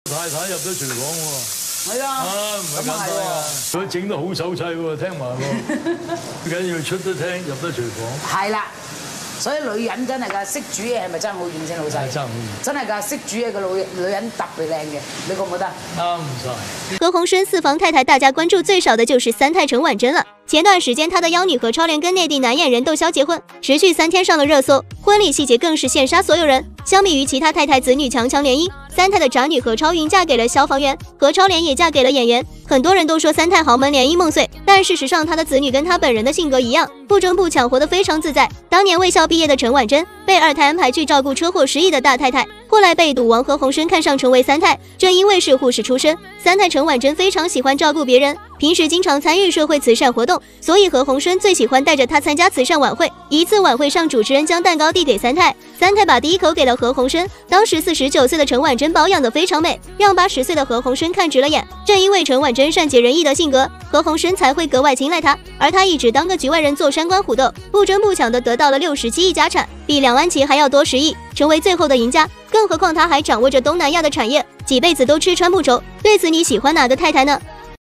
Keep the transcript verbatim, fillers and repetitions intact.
太太入咗廚房喎。 係啊。 啊，唔係簡單㗎。佢整得好手勢喎，聽埋喎。最緊要出得廳，入得廚房。係啦。 所以女人真係㗎，識煮嘢係咪爭好遠先，老細？爭好遠。真係㗎，識煮嘢嘅女女人特別靚嘅，你覺唔覺得？啱晒。 何鴻燊四房太太，大家关注最少的就是三太陈婉珍了。前段时间，她的妖女何超莲跟内地男演员窦骁结婚，持续三天上了热搜，婚礼细节更是羡煞所有人。相比于其他太太子女强强联姻，三太的长女何超云嫁给了消防员，何超莲也嫁给了演员。很多人都说三太豪门联姻梦碎，但事实上她的子女跟她本人的性格一样，不争不抢，活得非常自在。当年卫校毕业的陈婉珍被二胎安排去照顾车祸失忆的大太太，后来被赌王何鸿燊看上成为三太。正因为是护士出身，三太陈婉珍非常喜欢照顾别人，平时经常参与社会慈善活动，所以何鸿燊最喜欢带着她参加慈善晚会。一次晚会上，主持人将蛋糕递给三太，三太把第一口给了何鸿燊。当时四十九岁的陈婉珍保养得非常美，让八十岁的何鸿燊看直了眼。正因为陈婉珍善解人意的性格，何鸿燊才会格外青睐她，而她一直当个局外人做山关虎斗，不争不抢的得到了六十七亿家产，比两安琪还要多十亿，成为最后的赢家。更何况她还掌握着东南亚的产业，几辈子都吃穿不愁。对此你喜欢哪个太太呢？